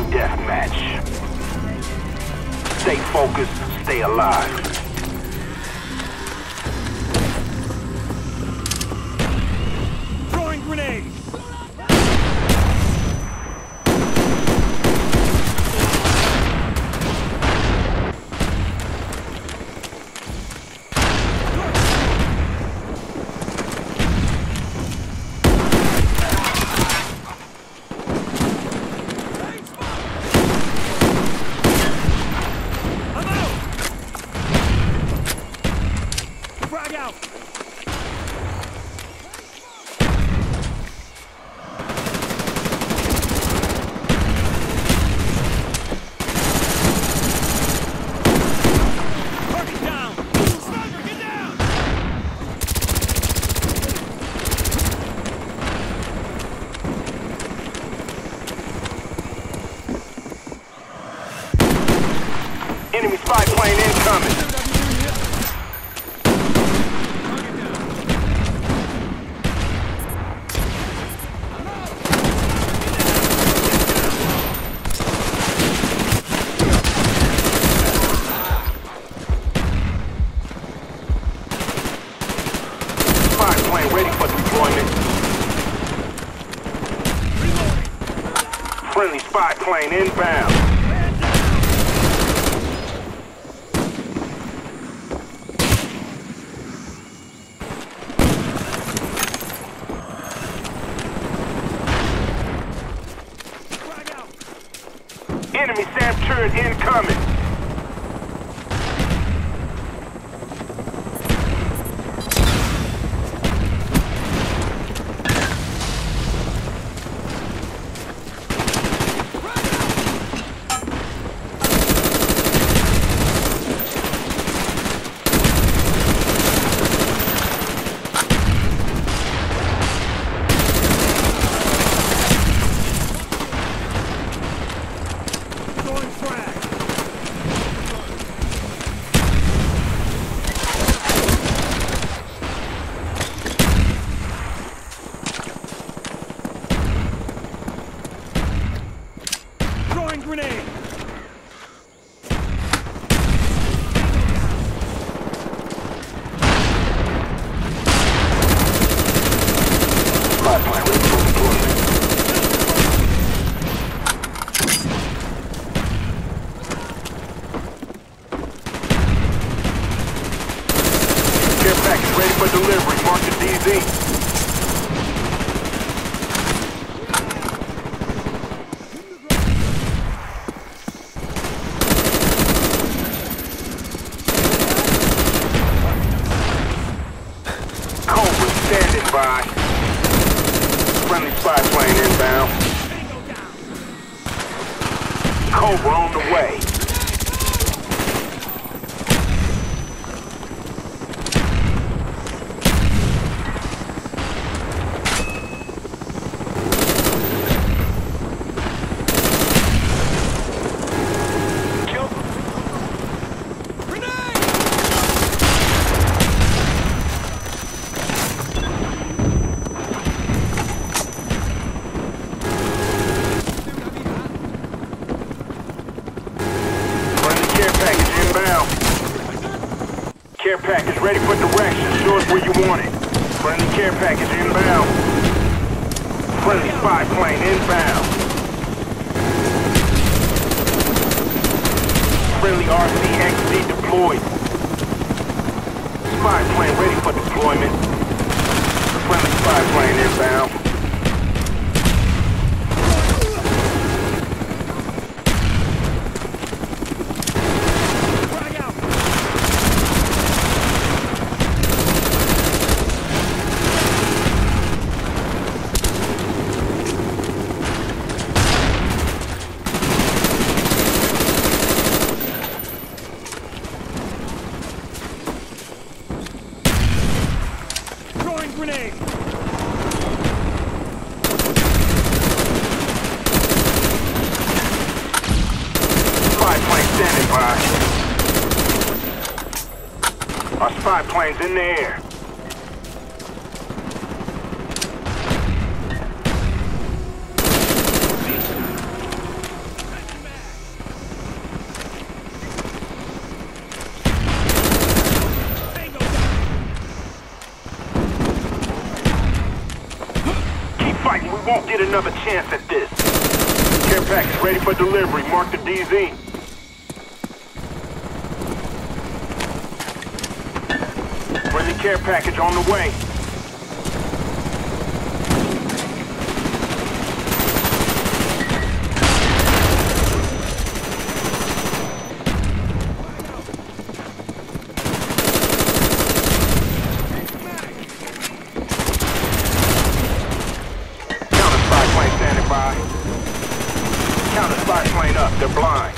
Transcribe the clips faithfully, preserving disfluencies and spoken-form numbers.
deathmatch. Stay focused, stay alive. Throwing grenades! Frag out! Target down! Sniper, get down! Enemy spy plane incoming. Spy plane ready for deployment. Friendly spy plane inbound. Enemy SAM turret incoming. Throwing frag! Throwing grenade! Spy plane ready for deployment. Care package ready for delivery. Mark the D Z. Cobra standing by. Friendly spy plane inbound. Cobra on the way. Care package inbound. Care package ready for direction. Show us where you want it. Friendly care package inbound. Friendly spy plane inbound. Friendly R C X D deployed. Spy plane ready for deployment. Friendly spy plane inbound. Grenade! Spy plane standing by. Our spy plane's in the air. fighting, we won't get another chance at this. Care package ready for delivery. Mark the D Z. Friendly care package on the way. Counter spy plane up, they're blind.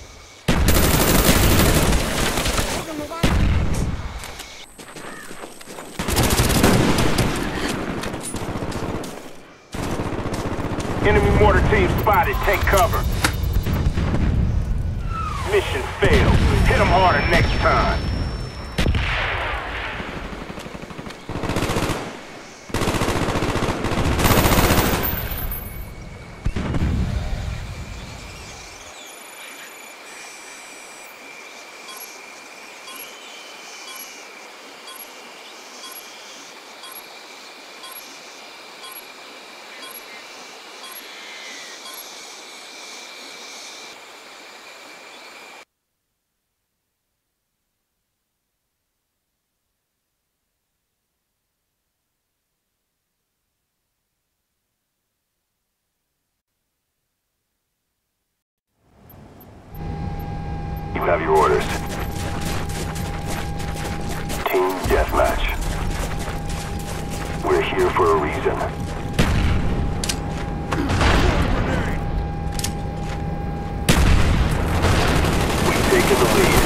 Enemy mortar team spotted, take cover. Mission failed. Hit them harder next time. You have your orders. Team deathmatch. We're here for a reason. We've taken the lead.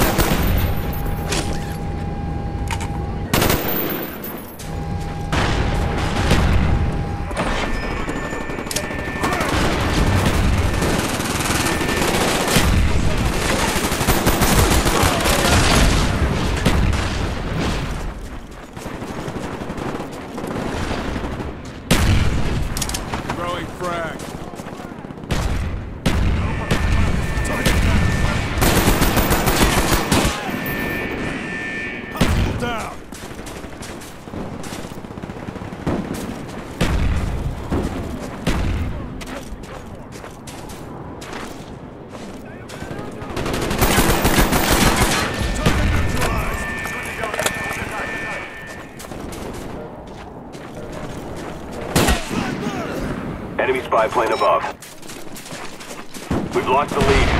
Enemy spy plane above. We've lost the lead.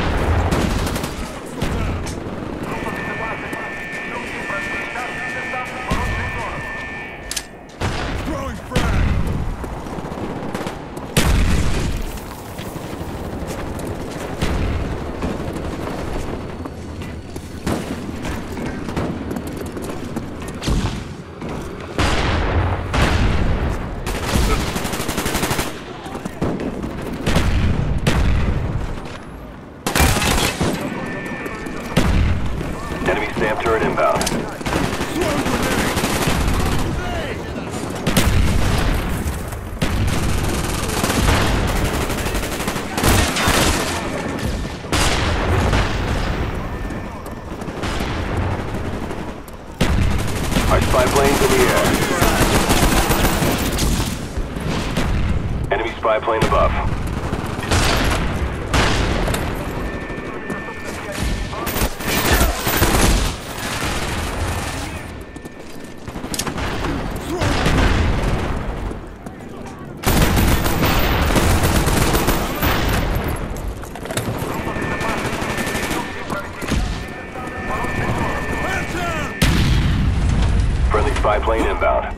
Throwing frag! Enemy SAM turret inbound. Our spy plane's in the air. Enemy spy plane above. Friendly spy plane inbound.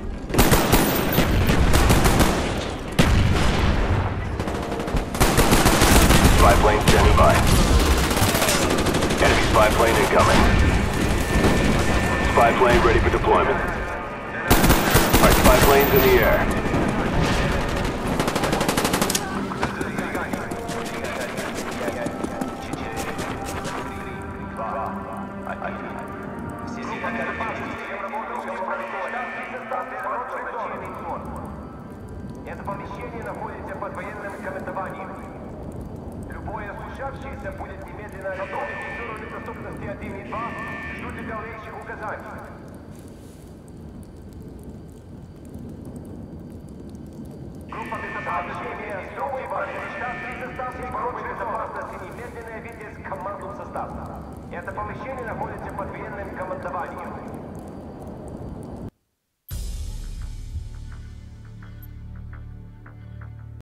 Spy plane standing by. Enemy spy plane incoming. Spy plane ready for deployment. Our spy plane's in the air. Это помещение находится под военным командованием. Любое случавшееся будет немедленно готовить в зону доступности один и два. Ждите дальнейших указаний. Группа безопасности, суммы, штатный состав и группа безопасности немедленно явитесь к командному составу. Это помещение находится под военным командованием.